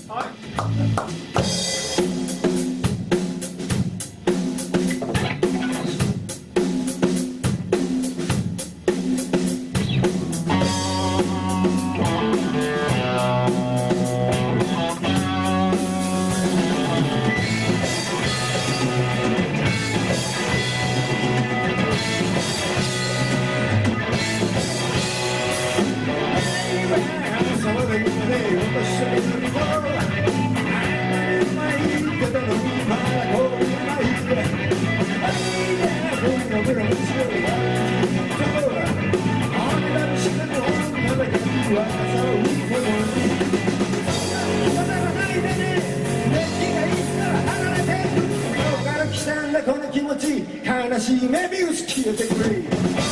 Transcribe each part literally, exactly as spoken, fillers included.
悲しいメビウス消えてくれ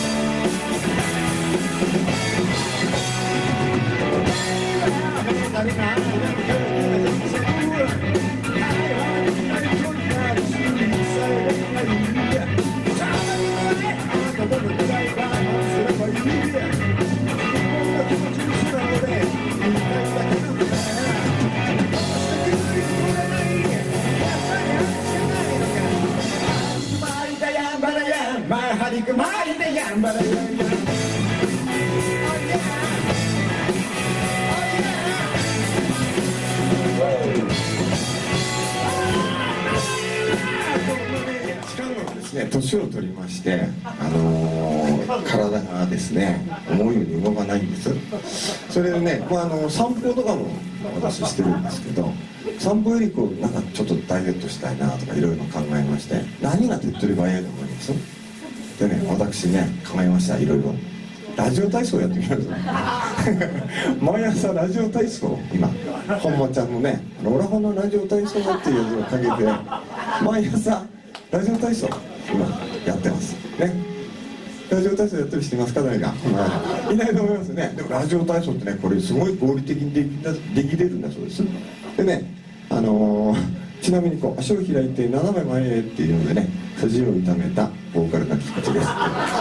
年を取りまして、あのー、体がですね思うように動かないんです。それでね、まあ、あの散歩とかも私してるんですけど、散歩よりこうなんかちょっとダイエットしたいなとかいろいろ考えまして、何が手っ取り早いと思います？でね、私ね考えました。いろいろラジオ体操やってみようと毎朝ラジオ体操、今本間ちゃんのねオラホのラジオ体操っていうやつをかけて毎朝ラジオ体操今やってますね。ラジオ体操やったりしてますか？誰がいないと思いますね。でもラジオ体操ってね、これすごい合理的にでき、できれるんだそうです。でね、あのー、ちなみにこう足を開いて斜め前へっていうのでね、筋を痛めたボーカルな菊池です。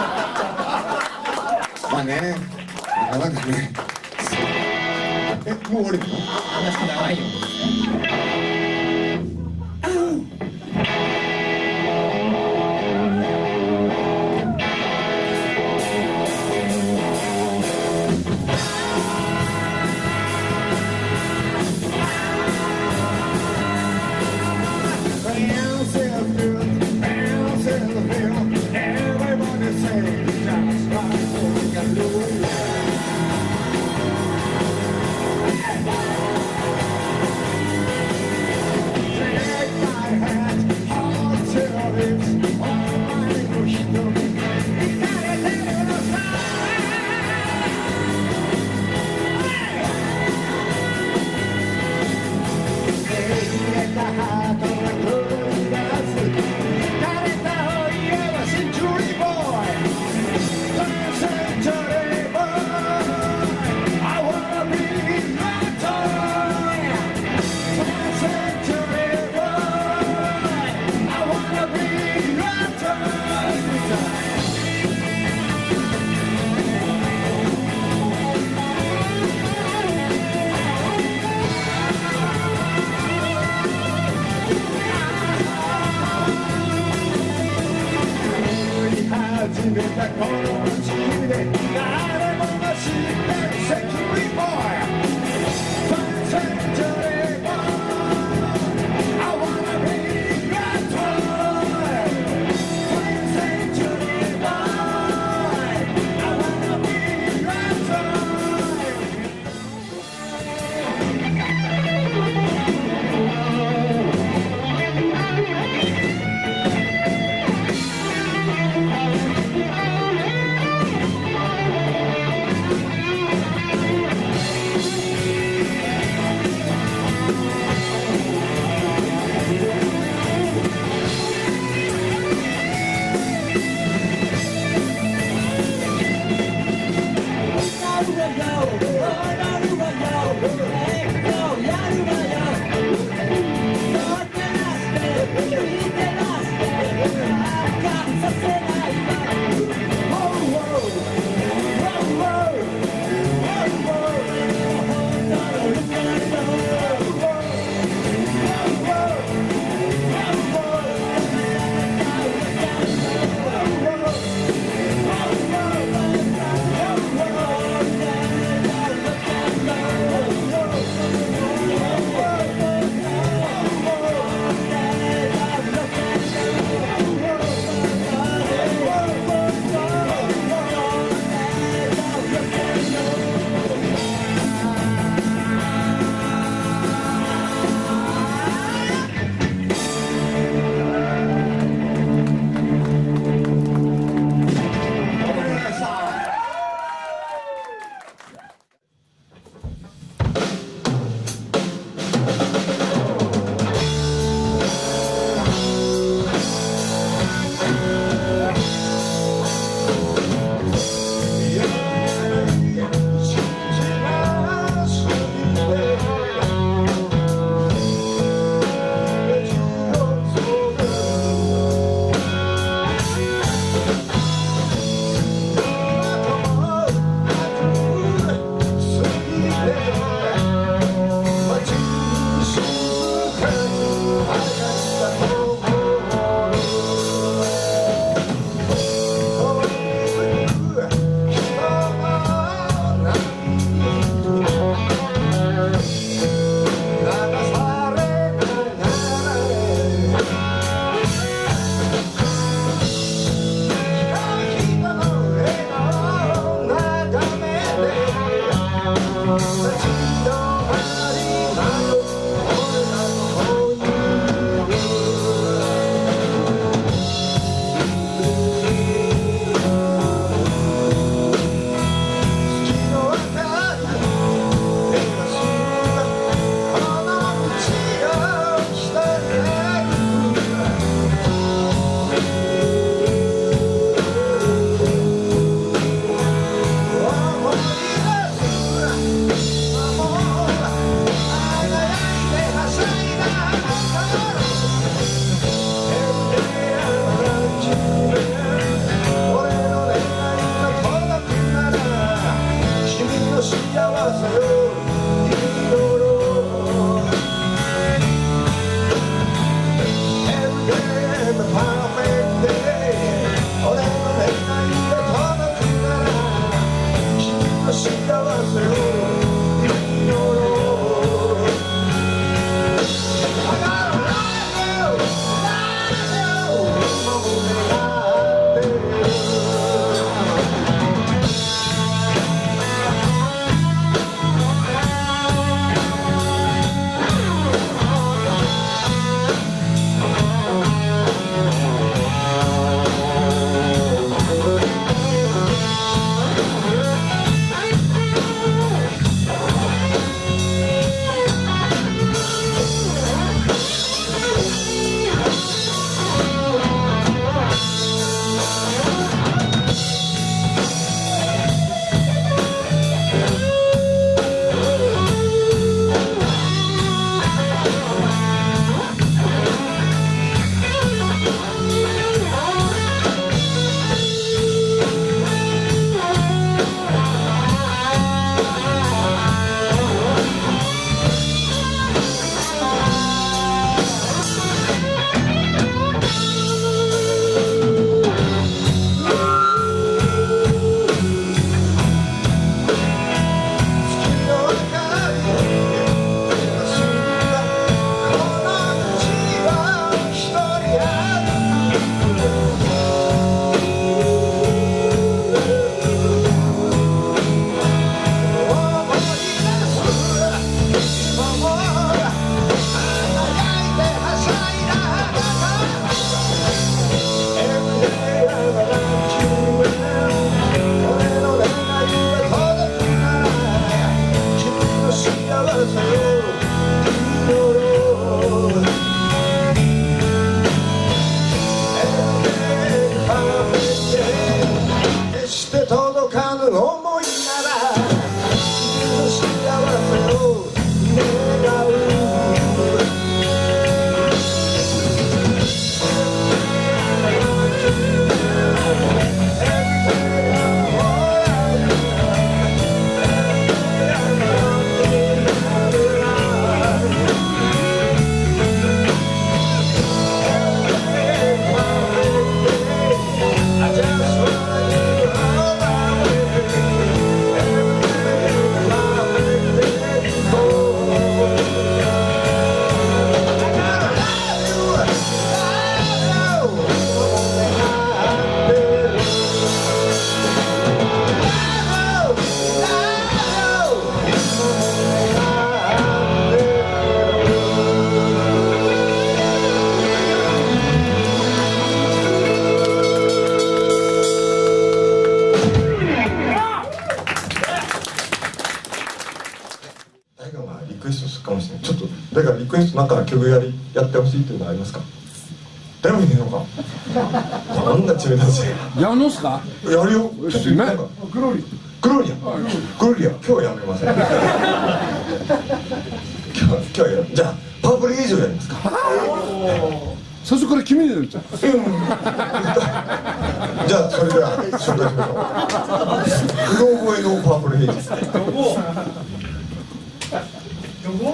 まあね、なかなかね。え、もう終わり？ 話長いよ。 誰かリクエストなんか曲やりやってほしいっていうのはありますか？誰もいねえのか。こんな冷たいし。 やるのっすか？ やるよ。ちょっとなんかクロリ。 クロリア。クロリア。今日はやめません。今日は今日はやる。じゃあパープル以上やりますか？ 最初から決めてるじゃん。 じゃあそれでは紹介しましょう。うろ覚えのパープルヘイジ。どこ？どこ？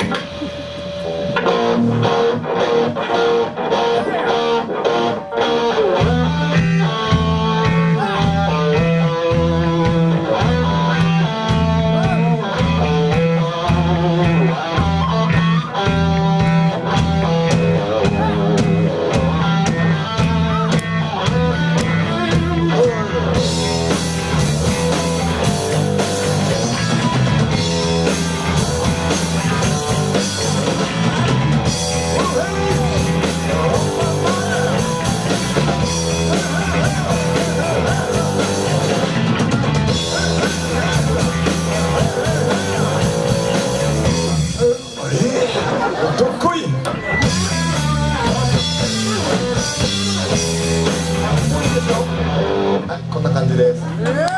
こんな感じです。えー、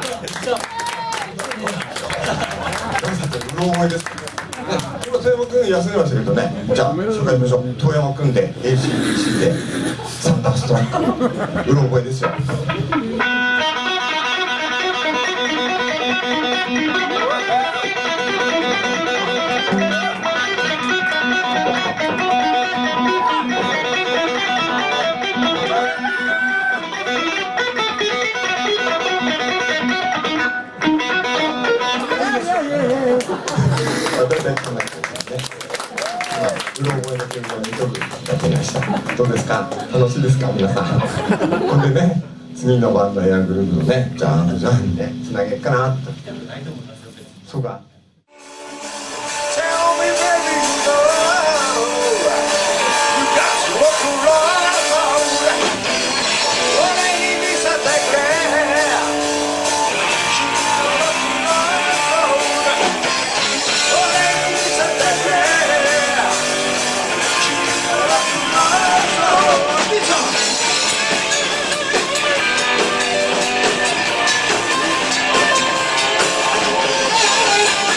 うろ覚えです。今遠山くん休んでましたけどね。じゃあ紹介しましょう。遠山くんで エーシーディーシー でサンダーストラック。うろ覚えですよ。大体こんな感じですね。うろ覚えの曲がにきょくやってみました。どうですか？楽しいですか皆さん。これでね、次のバンドエアグループのね、ジャーンジャーンでつなげっかなと。そうか。 Hey!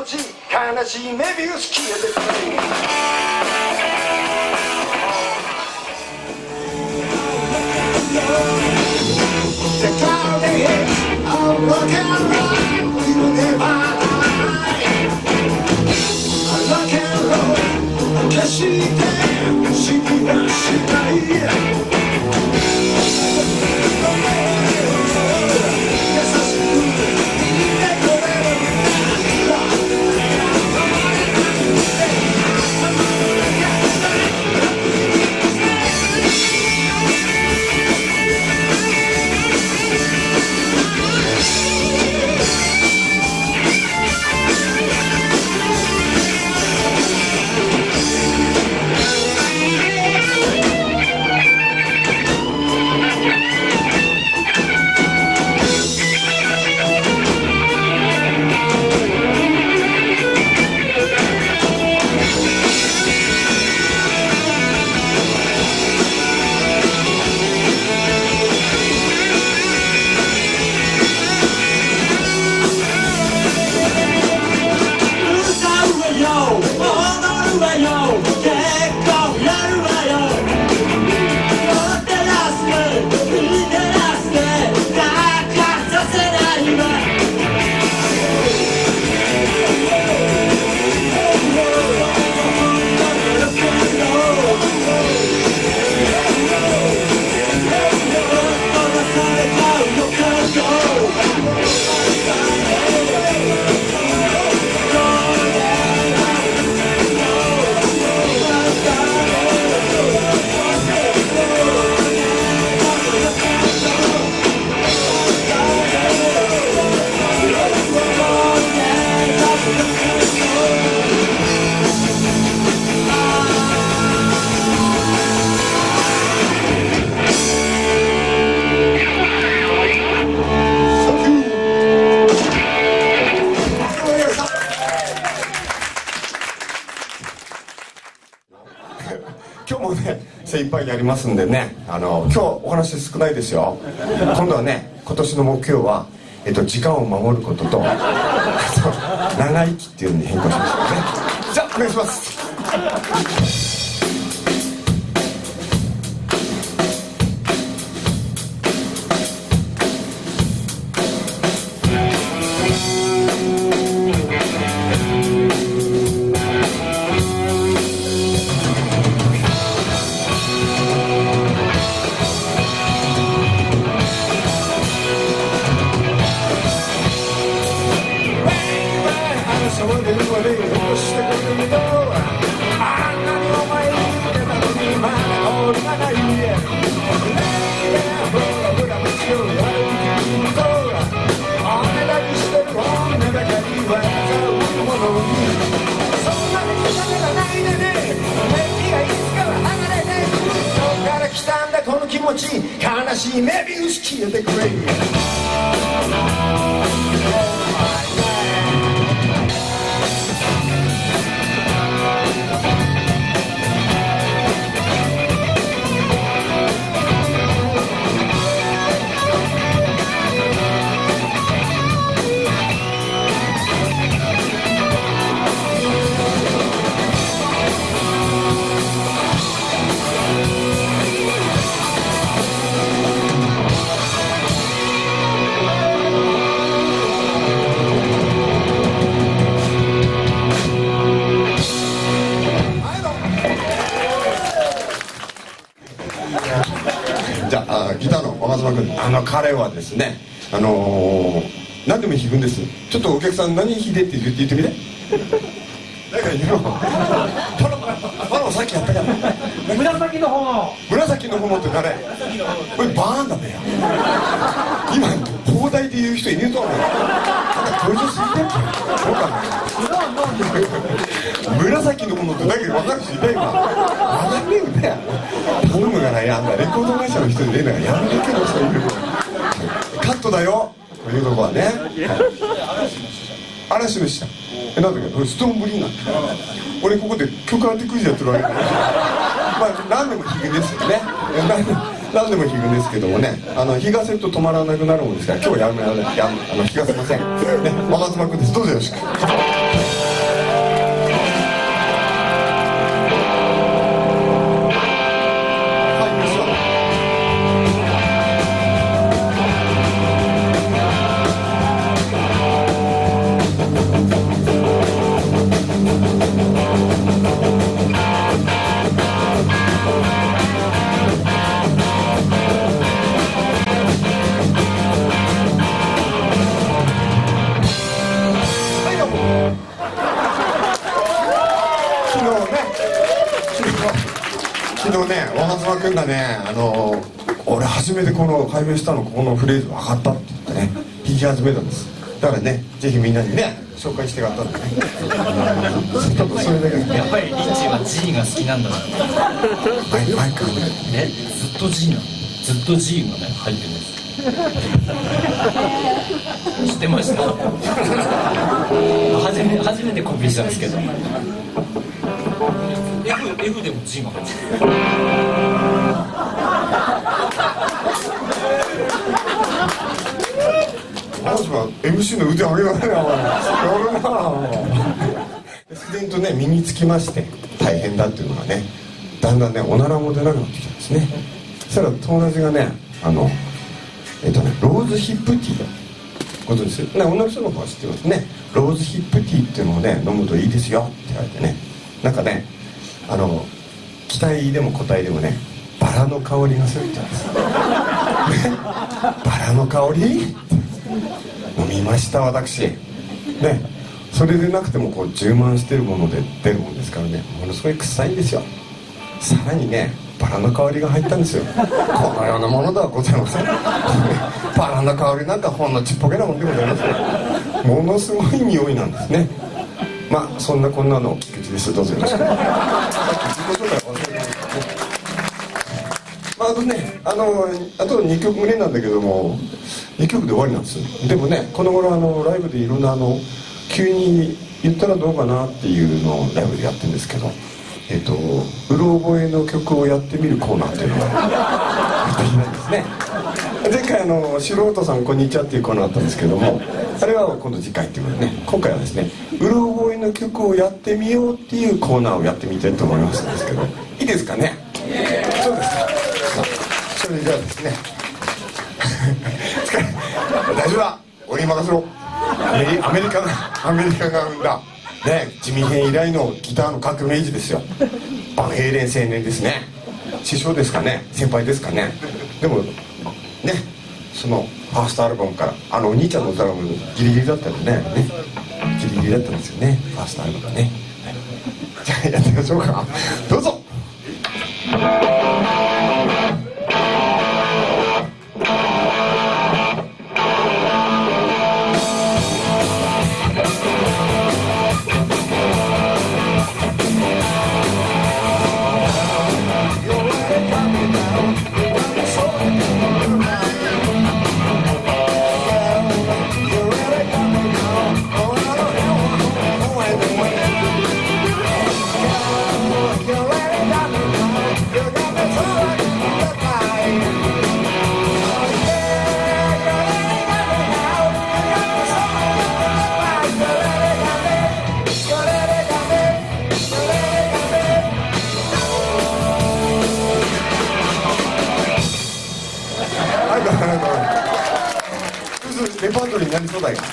ち悲しいメビウス消えてくれThe cloudy edge of rock and roll we will never die Rock and roll 決して死にはしない今日もね精一杯やりますんでね、あの今日お話少ないですよ。今度はね、今年の目標は、えっと、時間を守ることと長生きっていうのに変更しましたね。じゃあお願いします。悲しいメビウス消えてくれ。じゃあギターの若妻君、あの彼はですね、あのー、何でも弾くんです。ちょっとお客さん何弾いてって言って言ってみて。誰か言うの。パロパロさっきやったから。 紫の炎。 紫の炎って誰？これバーンだね。今放題で言う人いねえと思う。なんか登場すぎてんじゃん。そうかな。紫の炎ってだけで分かる人いないか。分かんねえんだよ。頼むがない、あんなレコード会社の人でねえんだからやめてけどそういうカットだよこういうとこはね。嵐の下、え、なんだっけ、ストーンブリンガー。俺ここで曲当てクイズやってるわけだからまあ何でも弾くんですよね。何でも弾くんですけどもね、あの弾かせると止まらなくなるもんですから、今日はやめやめあの弾かせませんね。若妻君です、どうぞよろしく。 昨日ね若妻君がねあの俺初めてこの解明したのこのフレーズ分かったって言ってね弾き始めたんです。だからねぜひみんなにね紹介してやったんでねちょっとそれだけでやっぱりリッチは G が好きなんだな。 マイマイクえずっと G なの。ずっと G がね入ってるんです。知ってました。初め初めてコピーしたんですけど F, F でも G が入ってる。 マジは エムシー の腕上げられないわやるな自然とね身につきまして大変だっていうのがねだんだんねおならも出なくなってきたんですね。そしたら友達がねあのえっとねローズヒップティーご存知ですね。女の人の方は知ってますね。ローズヒップティーっていうのをね飲むといいですよって言われてねなんかねあの期待でも個体でもねバラの香りがするって言うんです、ね、バラの香り飲みました私ね。それでなくてもこう充満してるもので出るもんですからねものすごい臭いんですよ。さらにねバラの香りが入ったんですよ。このようなものではございませんバラの香りなんかほんのちっぽけなもんでございますね。ものすごい匂いなんですね。まあそんなこんなの菊池です。どうぞよろしく。さっき自己紹介忘れてましたね。まあ、あとねあのあとにきょくぐらいなんだけどもにきょくで終わりなんです。でもねこの頃あのライブでいろんなあの急に言ったらどうかなっていうのをライブでやってるんですけどえっとうろ覚えの曲をやってみるコーナーっていうのができないですね。前回あの素人さんこんにちはっていうコーナーあったんですけどもあれは今度次回っていうことでね今回はですねうろ覚えの曲をやってみようっていうコーナーをやってみたいと思いますんですけどいいですかね。そうですか。それじゃあですね大丈夫だ俺に任せろ。アメリアメリカがアメリカが生んだね地味編以来のギターの革命児ですよ。バンヘイレン青年ですね。師匠ですかね先輩ですかね。でもねそのファーストアルバムからあのお兄ちゃんの歌がギリギリだったよねねギリギリだったんですよねファーストアルバムがね。じゃあやってみましょうか。どうぞ。レパートリーになりそうだよ。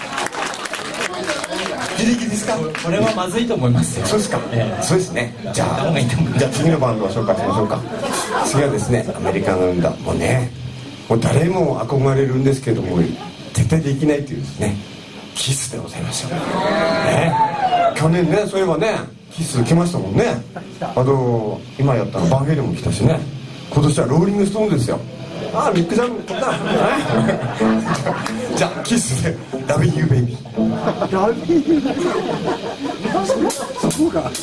ギリギリですか。 これはまずいと思いますよ。 そうですか、えー、そうですね。じゃあじゃあ次のバンドを紹介しましょうか。次はですねアメリカが生んだもうねもう誰も憧れるんですけども絶対できないというですねキスでございますよ、ね、去年ねそういえばねキス来ましたもんね。あと今やったのバンヘイレンも来たしね今年はローリングストーンですよ。ああミック・ジャグだじゃあキスで「ラビン・ユー・ベイビー」 ラビンそうか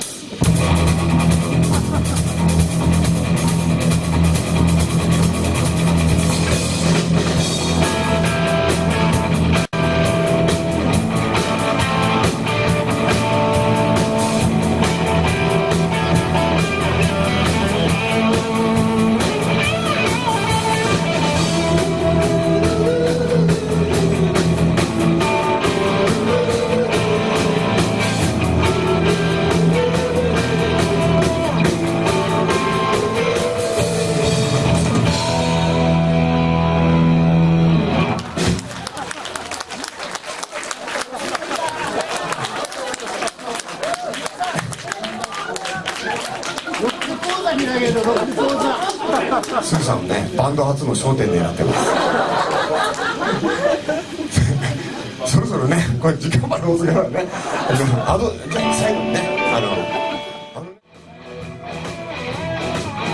スーさんねバンド初の笑点狙ってますそろそろねこれ時間まで押すからねあとじゃあ最後にねあのあの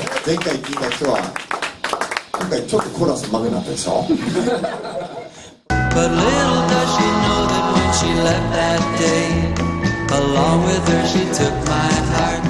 前回聞いた人は今回ちょっとコーラス上手くなったでしょ。 But little does she know that when she left that day, along with her she took my heart.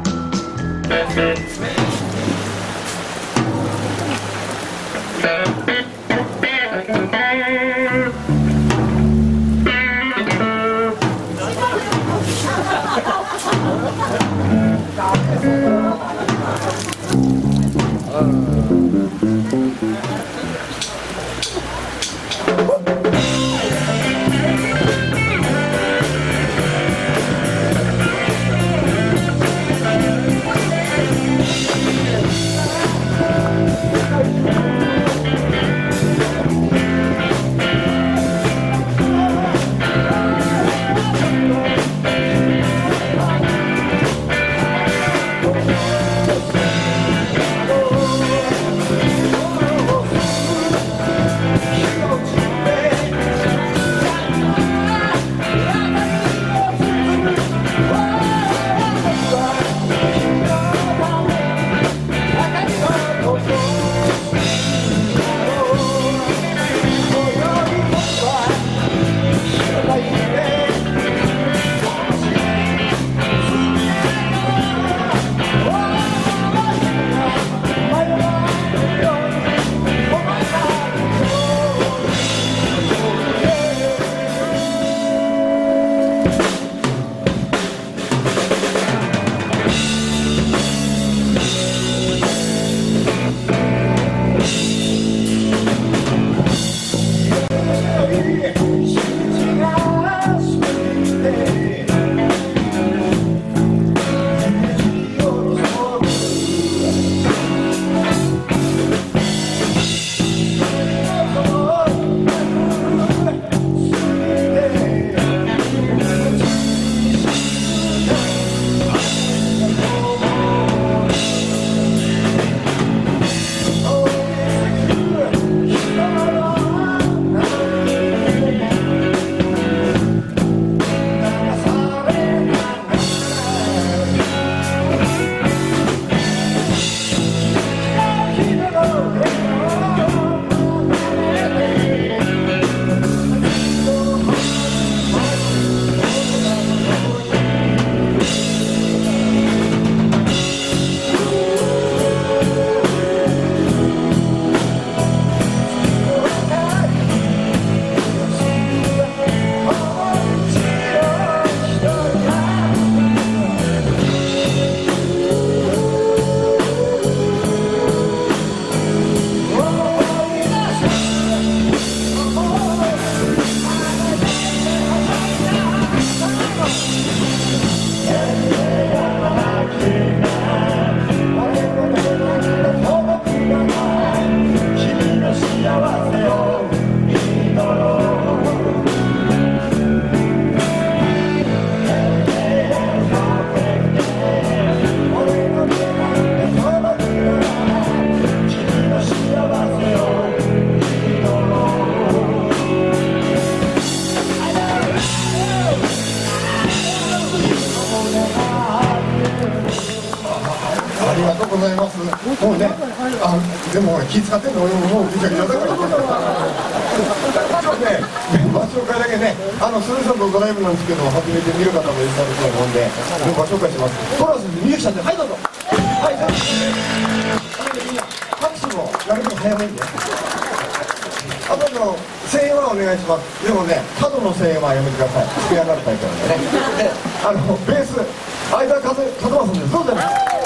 もうね、あでも気使ってんの俺ももうぐちゃぐちゃだからちょっとね、場所紹介だけね、あのそれぞれのドライブなんですけど初めて見る方もいらっしゃると思うんで場所紹介します。トラスみゆきちゃんで、はいどうぞ。はいじゃあみんな拍手もやるの早めにね。あとの声援はお願いします。でもね、角の声援はやめてください。つけ上がるタイプなんでね。で、あのベース相田和正です。どうぞね。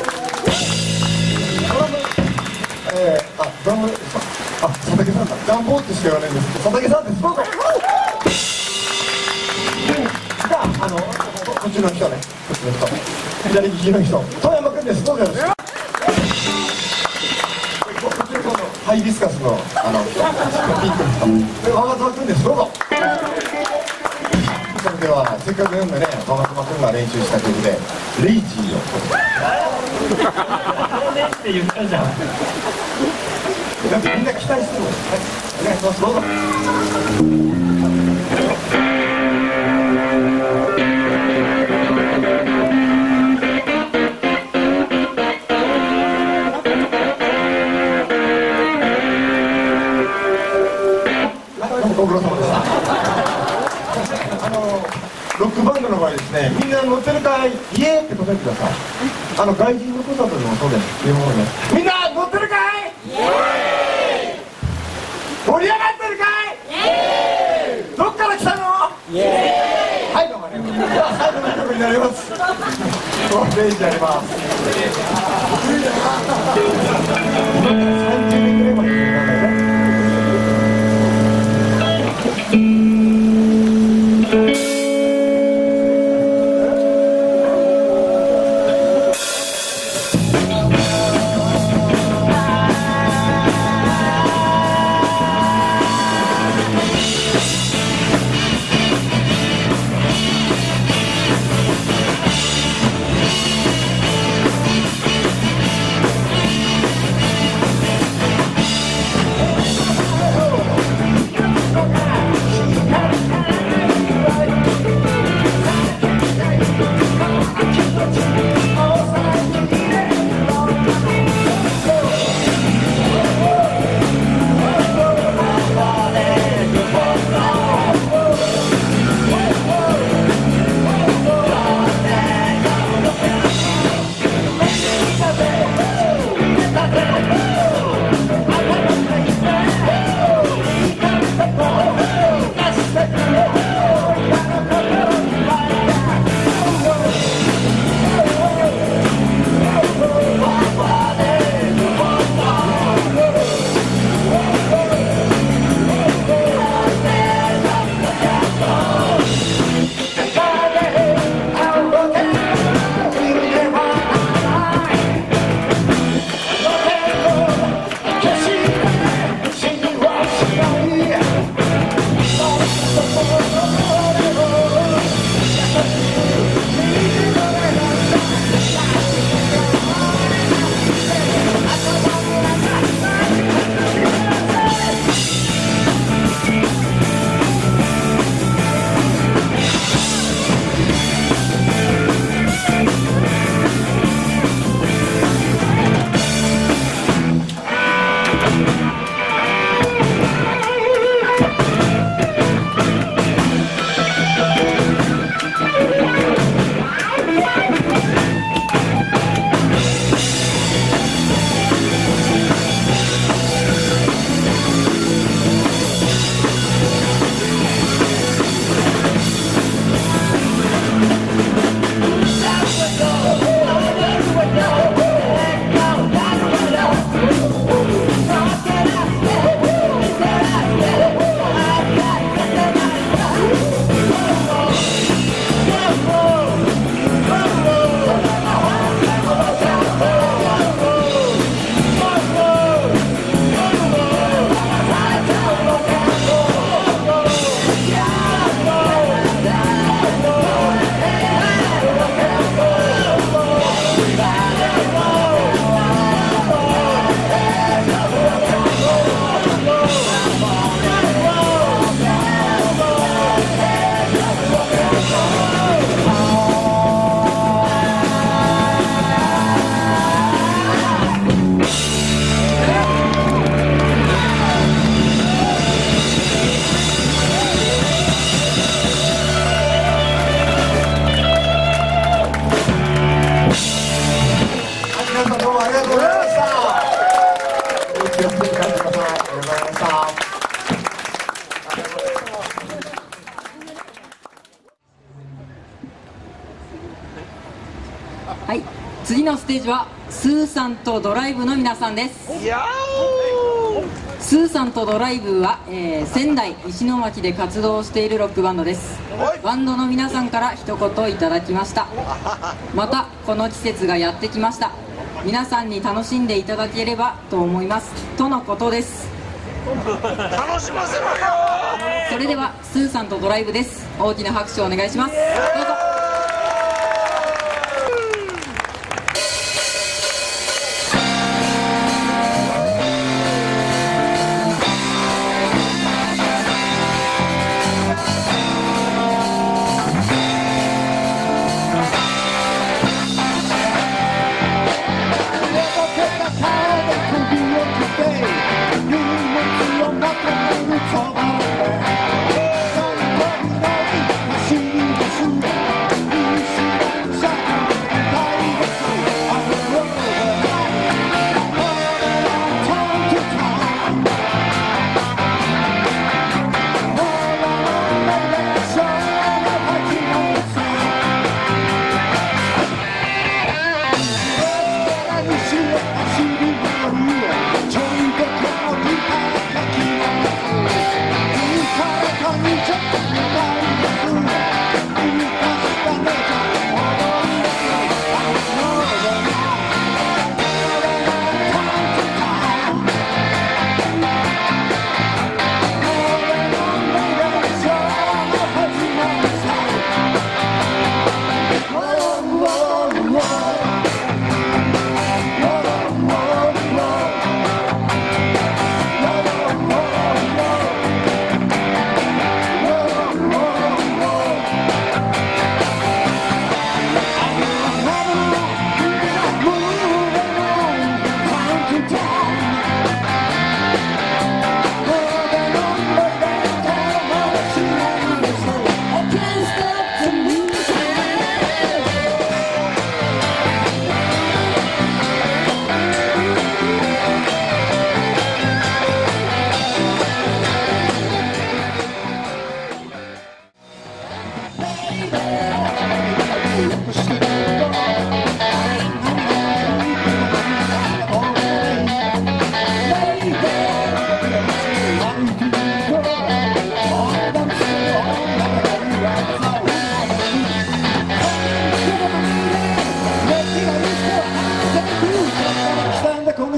えー、あ、ドラム、あ、佐竹さんだ。ジャンボってしか言わないんですけど、佐竹さんです。どうぞ。じゃあ、あの、こっちの人ね、こっちの人、左利きの人、遠山君です。どうぞよろしく。こっちの人のハイビスカスの、あの、ピンクの人、で、若妻君です。どうぞ。それでは、せっかく読んでね、若妻君が練習した曲で、レイジーを。 って言ったじゃん。 だってみんな期待してるもん。はい、お願いします。どうぞ。 ご苦労様でした。あのロックバンドの場合ですね、みんな乗ってるかい、イエーって答えてください。あの外人のコンサートでもそうです。みんな乗ってるかい、イエーイ。盛り上がってるかい、イエーイ。どっから来たの、イエーイ。はい、どうもね。では最後の曲になります。もうレイジやります。さんじゅうねんぐらいまでやらないね。 はい、次のステージはスーさんとドライブの皆さんです。スーさんとドライブは、えー、仙台石巻で活動しているロックバンドです。バンドの皆さんから一言いただきました。またこの季節がやってきました。皆さんに楽しんでいただければと思いますとのことです。 楽しませろよ。 それではスーさんとドライブです。大きな拍手をお願いします。どうぞ。 You want to know what the roots of our land.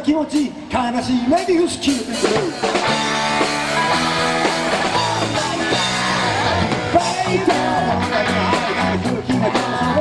気持ち悲しいメディウスキューティブバイト空気が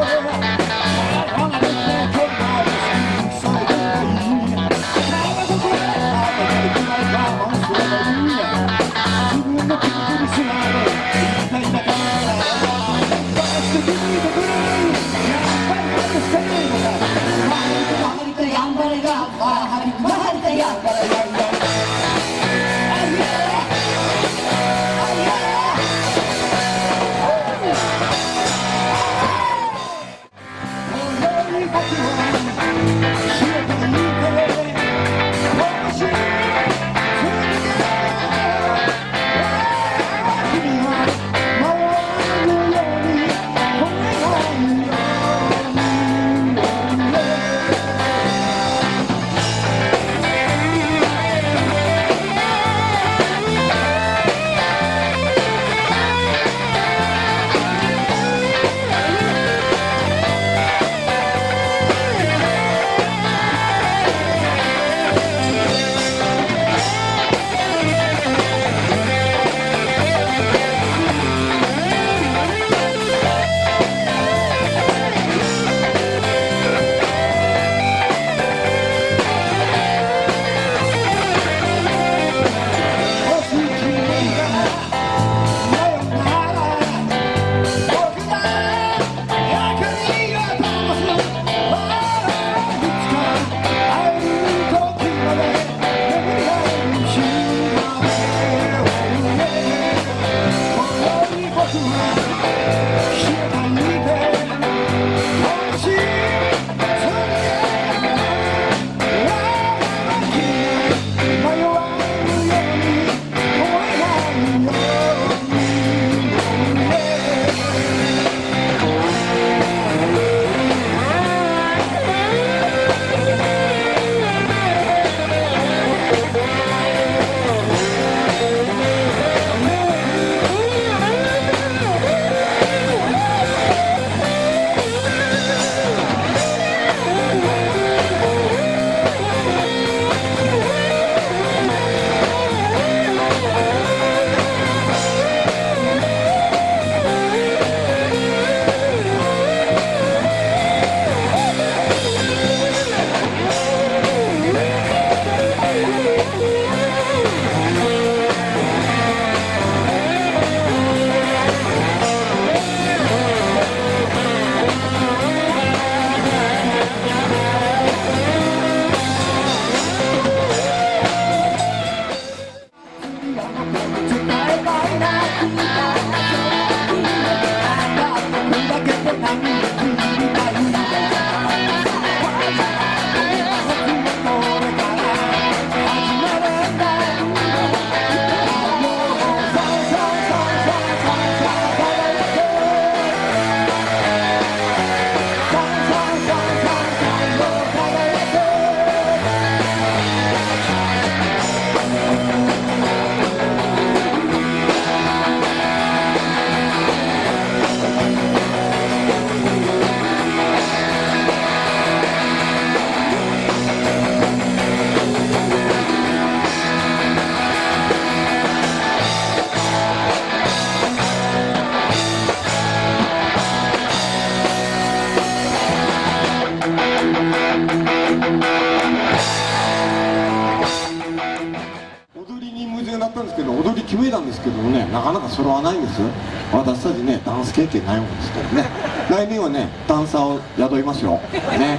決めたんですけどもね、なかなか揃わないんですよ。私たちね、ダンス経験ないもんですからね。来年はね、ダンサーを雇いますよね。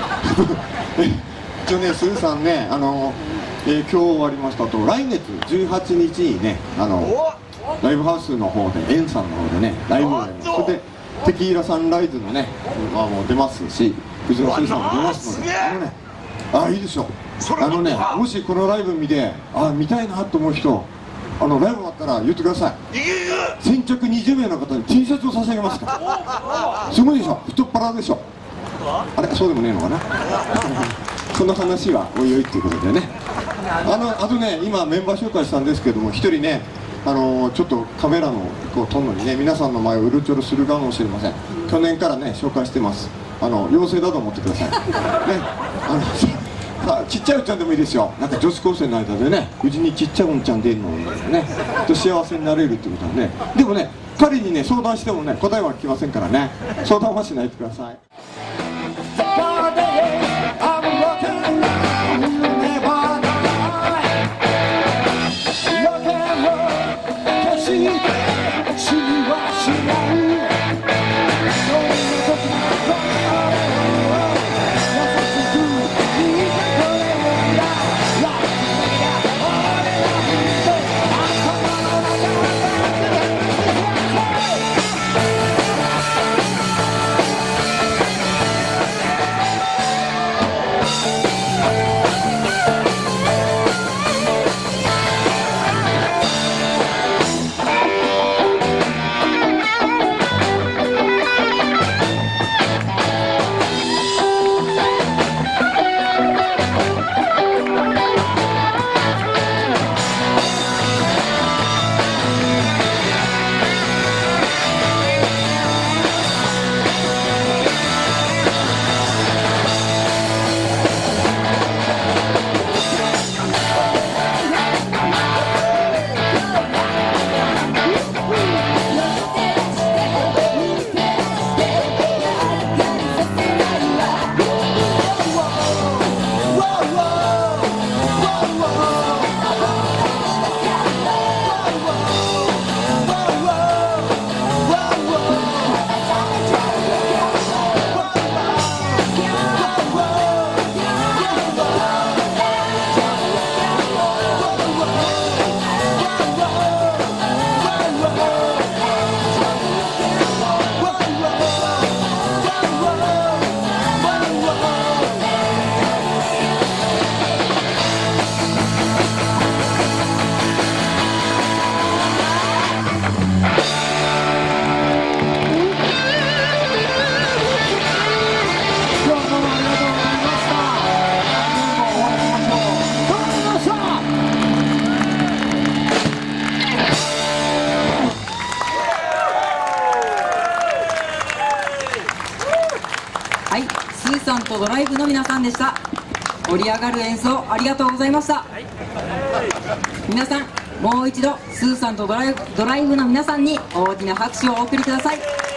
一応ね、スーさんね、あの、えー、今日終わりましたと、来月じゅうはちにちにね、あのライブハウスの方で、エンさんの方でね、ライブをやります。それでテキーラサンライズのね、まあ、もう出ますし、藤野スーさんも出ますので、あのね、あ、いいでしょ。あのね、もしこのライブ見て、あ、見たいなと思う人、あのライブ終わったら言ってください。先着にじゅうめいの方に T シャツを差し上げますから。すごいでしょ、太っ腹でしょ。あれ、そうでもねえのかな。その話はおいおいっていうことでね。あの、あとね、今メンバー紹介したんですけども、一人ね、あのちょっとカメラのこう撮るのにね、皆さんの前をうろちょろするかもしれません。去年からね、紹介してます。あの、妖精だと思ってください。ね、あのかちっちゃいおっちゃんでもいいですよ。なんか女子高生の間でね、うちにちっちゃいおんちゃん出るのね、と幸せになれるってことはね。でもね、彼にね相談してもね答えは来ませんからね、相談はしないでください。 はい、スーさんとドライブの皆さんでした。盛り上がる演奏ありがとうございました。皆さんもう一度スーさんとドライブ、ドライブの皆さんに大きな拍手をお送りください。